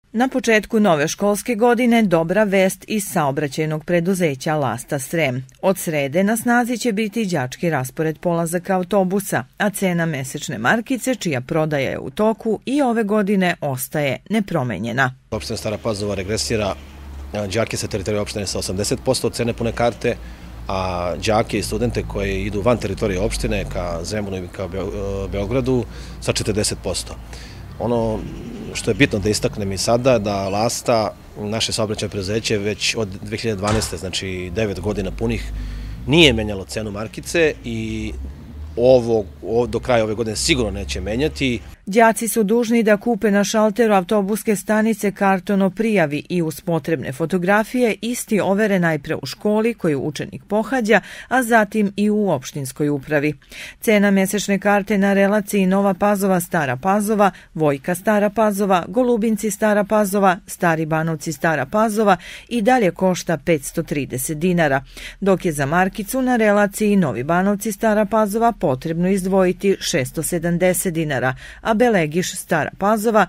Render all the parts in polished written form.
Na početku nove školske godine dobra vest iz saobraćajnog preduzeća Lasta Srem. Od srede na snazi će biti đački raspored polazaka autobusa, a cena mesečne markice, čija prodaja je u toku, i ove godine ostaje nepromenjena. Opština Stara Pazova regresira đake sa teritorije opštine sa 80% od cene pune karte, a đake i studente koji idu van teritorije opštine ka Zemunu i ka Beogradu sa 40%. Ono što je bitno da istaknem i sada, da Lasta, naše saobraćajno preduzeće, već od 2012. znači 9 godina punih, nije menjalo cenu markice i do kraja ove godine sigurno neće menjati. Đaci su dužni da kupe na šalteru autobuske stanice karton o prijavi i uz potrebne fotografije isti overe najpre u školi koju učenik pohađa, a zatim i u opštinskoj upravi. Cena mesečne karte na relaciji Nova Pazova – Stara Pazova, Vojka – Stara Pazova, Golubinci – Stara Pazova, Stari Banovci – Stara Pazova i dalje košta 530 dinara, dok je za markicu na relaciji Novi Banovci – Stara Pazova potrebno izdvojiti 670 dinara, a Belegiš – Stara Pazova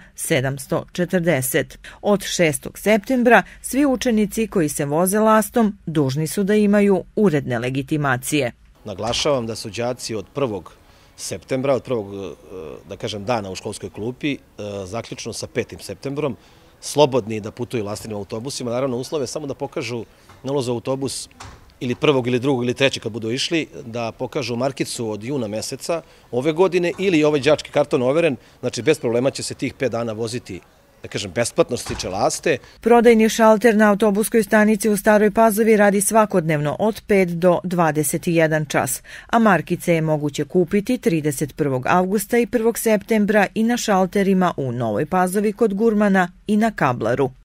740. Od 6. septembra svi učenici koji se voze Lastom dužni su da imaju uredne legitimacije. Naglašavam da su đaci od 1. septembra, od prvog, da kažem, dana u školskoj klupi, zaključno sa 5. septembrom, slobodni da putuju Lastinim autobusima. Naravno, uslove samo da pokažu na ulazu u autobus ili 1. ili 2. ili 3. kad budu išli, da pokažu markicu od juna meseca ove godine ili ovaj đački karton overen, znači bez problema će se tih 5 dana voziti, da kažem, besplatno što se tiče Laste. Prodajni šalter na autobuskoj stanici u Staroj Pazovi radi svakodnevno od 5 do 21 čas, a markice je moguće kupiti 31. avgusta i 1. septembra i na šalterima u Novoj Pazovi kod Gurmana i na Kablaru.